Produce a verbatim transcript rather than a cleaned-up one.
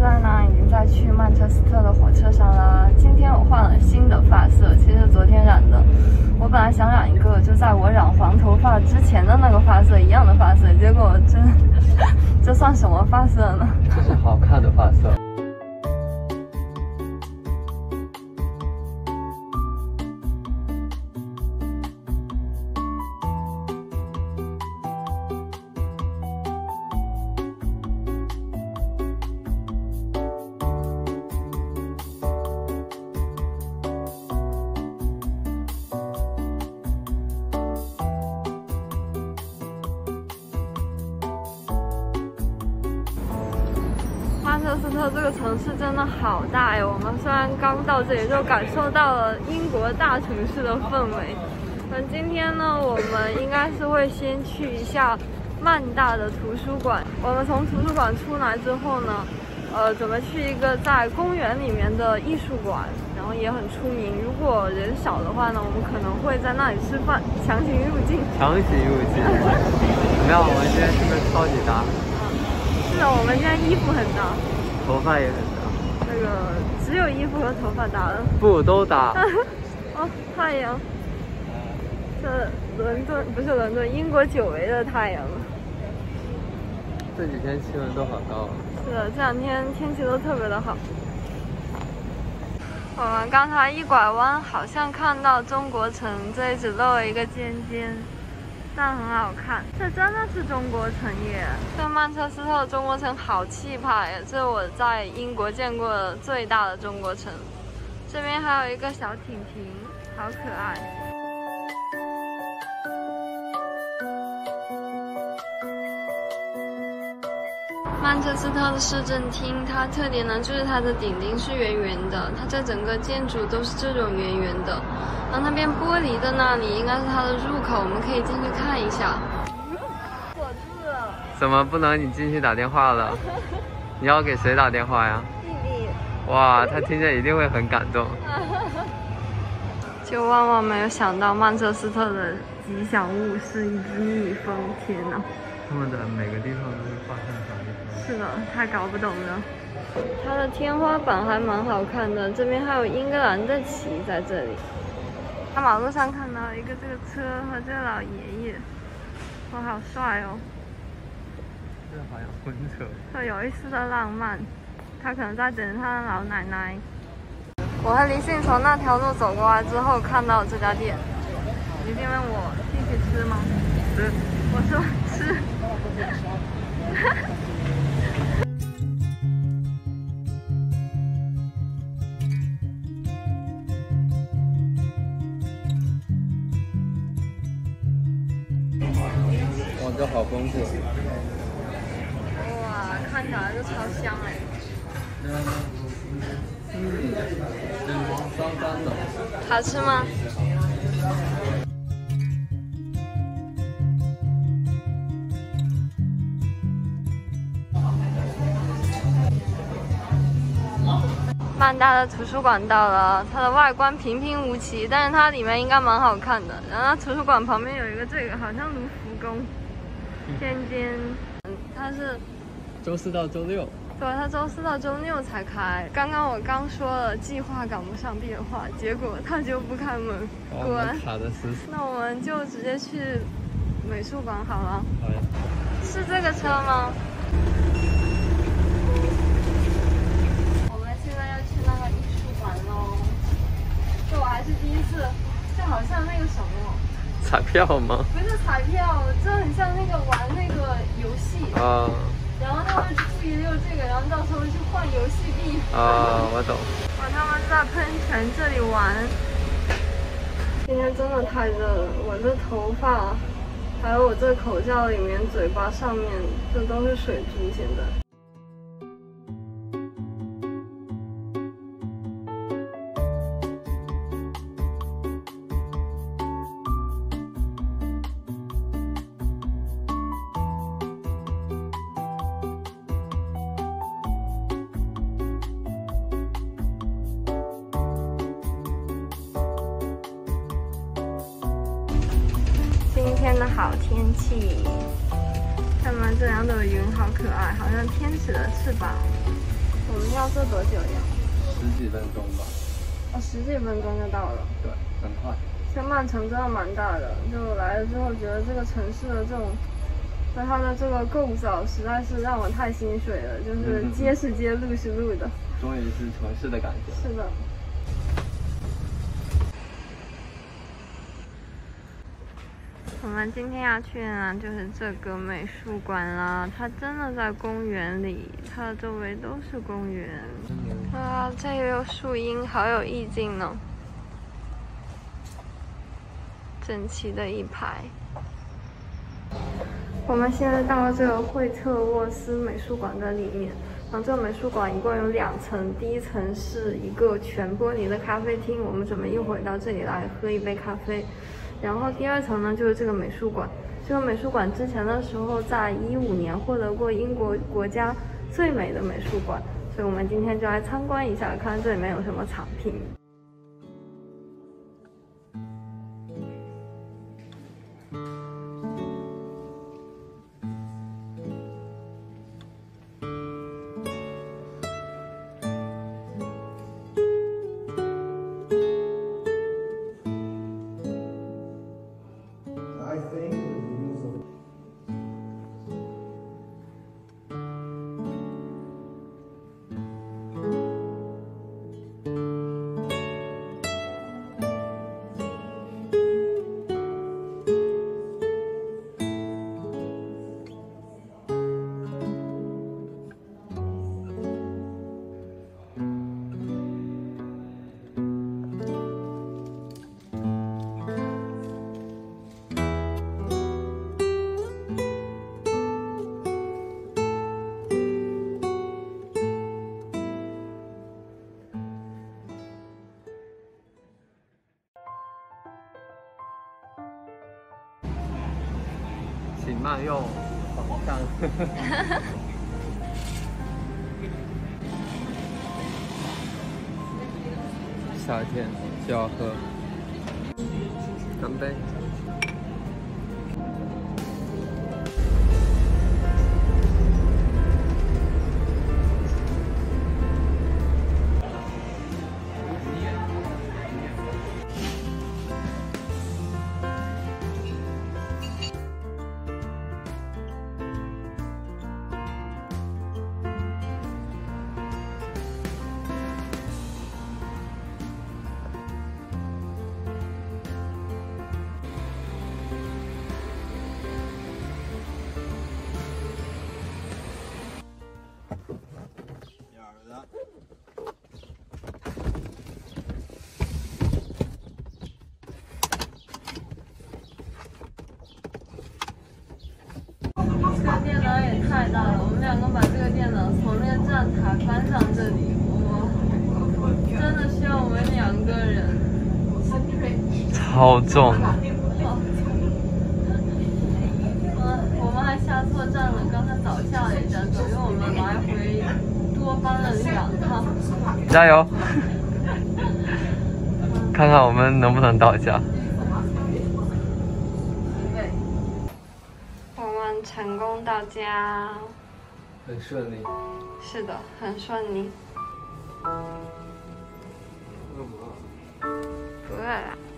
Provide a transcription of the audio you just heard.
在呢已经在去曼彻斯特的火车上了。今天我换了新的发色，其实昨天染的。我本来想染一个就在我染黄头发之前的那个发色一样的发色，结果这这算什么发色呢？ 这是好看的发色。 曼彻斯特这个城市真的好大呀！我们虽然刚到这里就感受到了英国大城市的氛围。那今天呢，我们应该是会先去一下曼大的图书馆。我们从图书馆出来之后呢，呃，准备去一个在公园里面的艺术馆，然后也很出名。如果人少的话呢，我们可能会在那里吃饭，强行入境。 强行入境？没有，我们今天是不是超级搭？ 是的，我们今天衣服很搭， 头发也很搭。 那个只有衣服和头发搭了， 不都搭。 哦，太阳，这伦敦不是伦敦，英国久违的太阳。 这几天气温都好高。 是的，这两天天气都特别的好。我们刚才一拐弯，好像看到中国城，这里只露了一个尖尖。但很好看，这真的是中国城耶！这曼彻斯特的中国城好气派耶，这是我在英国见过的最大的中国城。这边还有一个小艇艇，好可爱。曼彻斯特的市政厅，它特点呢就是它的顶顶是圆圆的，它这整个建筑都是这种圆圆的。然后那边玻璃的那里应该是它的入口，我们可以进去看一下。锁住了。 怎么不能你进去打电话了？你要给谁打电话呀？ 弟弟。 哇，他听见一定会很感动。 就万万没有想到，曼彻斯特的吉祥物是一只蜜蜂！天哪！ 他们的每个地方都是画上小蜜蜂。是的，太搞不懂了。它的天花板还蛮好看的，这边还有英格兰的旗在这里。在马路上看到一个这个车和这个老爷爷，哇，好帅哦！ 这好像婚车。 这有一丝的浪漫，他可能在等他的老奶奶。我和李信从那条路走过来之后，看到这家店。李信问我进去吃吗？ 吃。 我说吃。 哇，这好丰富！ 哇，看起来就超香哎。 嗯，酸酸的。 好吃吗？曼大的图书馆到了，它的外观平平无奇，但是它里面应该蛮好看的。然后它图书馆旁边有一个这个，好像卢浮宫，尖尖，嗯，它是周四到周六。 对，它周四到周六才开。刚刚我刚说了计划赶不上变化，结果它就不开门，果然卡得死死。 那我们就直接去美术馆好了。 好呀。 是这个车吗？这我还是第一次，这好像那个什么彩票吗？ 不是彩票，这很像那个玩那个游戏啊。 然后他们出一溜这个，然后到时候去换游戏币。 啊，我懂。 哇，他们在喷泉这里玩。今天真的太热了，我这头发，还有我这口罩里面、嘴巴上面，这都是水珠，现在。今天的好天气，看嘛，这两朵云好可爱，好像天使的翅膀。我们要坐多久呀？ 十几分钟吧。 哦，十几分钟就到了。 对，很快。 这曼城真的蛮大的，就来了之后觉得这个城市的这种，和它的这个构造实在是让我太心水了，就是街是街，路是路的。 终于是城市的感觉。 是的。我们今天要去的呢，就是这个美术馆啦。它真的在公园里，它的周围都是公园。啊，这里有树荫，好有意境呢。整齐的一排。我们现在到了这个惠特沃斯美术馆的里面。然后这个美术馆一共有两层，第一层是一个全玻璃的咖啡厅，我们准备一会儿到这里来喝一杯咖啡。然后第二层呢，就是这个美术馆。这个美术馆之前的时候，在一五年获得过英国国家最美的美术馆，所以我们今天就来参观一下，看看这里面有什么藏品。 请慢用，方向。夏天就要喝，干杯！ 这个电脑也太大了，我们两个把这个电脑从那个站台搬上这里，哇，真的需要我们两个人。 超重。 嗯，我们还下错站了，刚才早下了一站，等于我们来回多搬了两趟。 加油！看看我们能不能到家。 成功到家， 很顺利。 是的，很顺利。 饿不饿？ 不饿了。